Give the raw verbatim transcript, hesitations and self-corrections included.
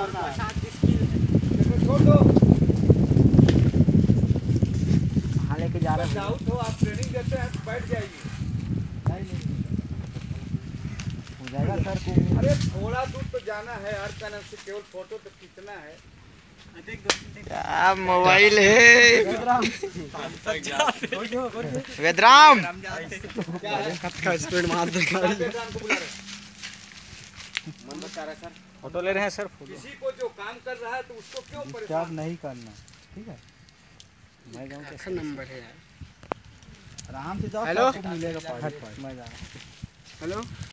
छोड़ दो। हाँ लेके जा रहे हो तो आप ट्रेनिंग देते हैं तो बैठ जाइए। हो जाएगा सर को। अरे थोड़ा दूर तो जाना है यार, कहना से केवल फोटो तो खींचना है। क्या मोबाइल है वेदराम स्पीड मार देगा। फोटो ले रहे हैं सर। किसी को जो काम कर रहा है तो उसको क्यों परेशान नहीं करना, ठीक है। मैं जाऊँ कैसा नंबर है यार, आराम से जाओ। हेलो, मैं जा रहा हूँ। हेलो।